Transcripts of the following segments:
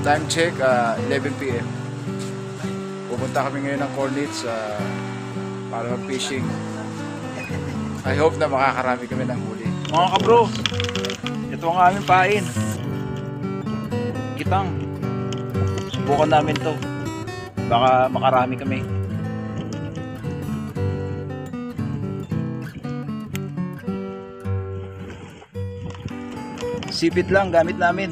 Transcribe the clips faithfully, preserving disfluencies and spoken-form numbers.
Time check, uh, eleven p m Pupunta kami ngayon ng Cornets uh, para mag-fishing. I hope na makakarami kami ng huli. Mga kabro, ito ang aming pain. Kitang. Subukan namin to. Baka makarami kami. Sipit lang gamit namin.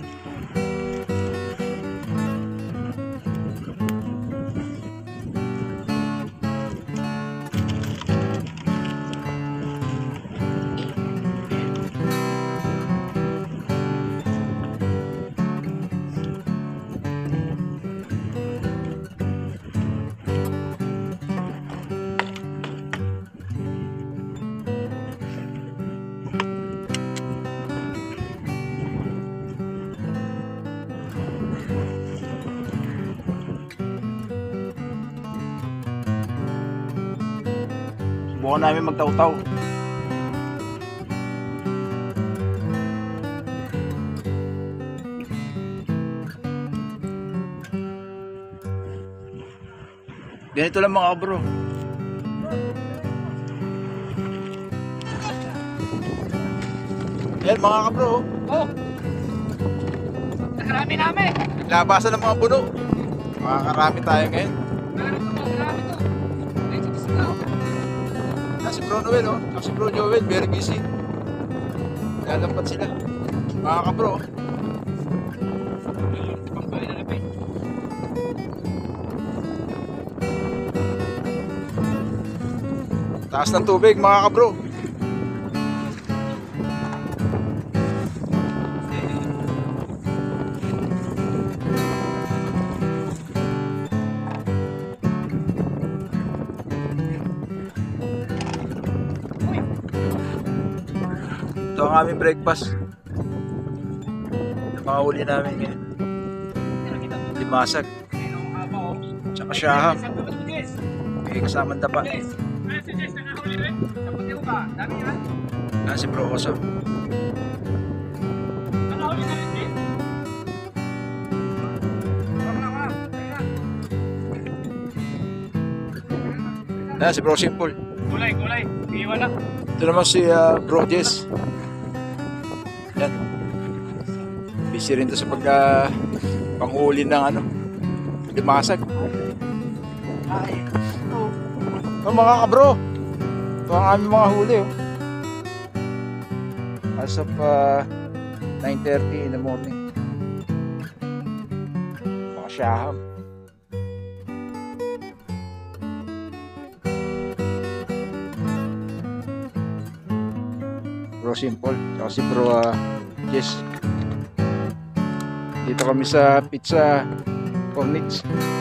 Subukan namin magtaw-taw. Ganito lang mga kabro. Yan mga kabro. Oh! Nakarami namin! Labasan ng mga puno. Makakarami tayo ngayon. Nakarami to. Ay, sitis na ako. Ah, si Bro Noel, oh. Si Bro Joel, very busy. Lalampat sila. Mga kabro. Pangbahay na lapit. Taas ng tubig, mga kabro. Ito ang aming breakfast. Mga huli namin ngayon. Limasag. Tsaka siyaham. May kasamang tapa. Ah, si Bro Oso. Ah, si Bro Simple. Kulay, kulay. Iwan na. Ito naman si uh, Bro Jess. Yan. Busy rin to sa pagka panghuli ng ano, limasag. Ay. Oh, mga kabro. Ito ang aming mga huli. Oh. As of uh, nine thirty in the morning. Mga siyaham. Bro Simple, saka si Bro uh, Jess. Dito kami sa Pizza Cornets.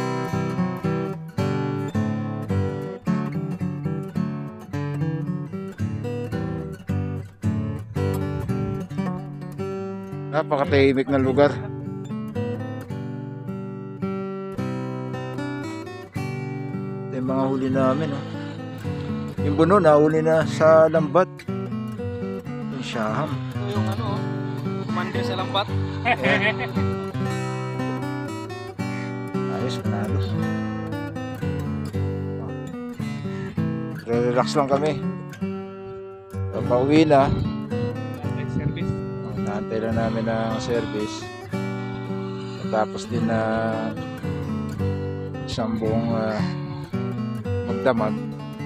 Napakatahimik na lugar. Ito yung mga huli namin. Oh. Yung buno na huli na sa lambat. Siyaham. Ito yung ano, kumande sa lambat. Yeah. Ayos, panalo. Relax lang kami. So, pauwi na. Service. Oh, naantay lang namin ang service. Tapos din na isang buong uh, magdamag.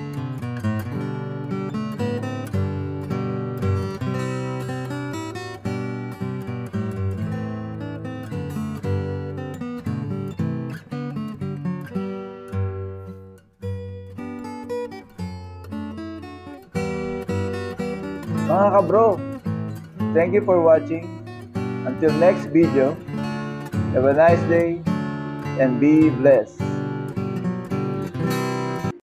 Mga kabro, thank you for watching. Until next video, have a nice day and be blessed.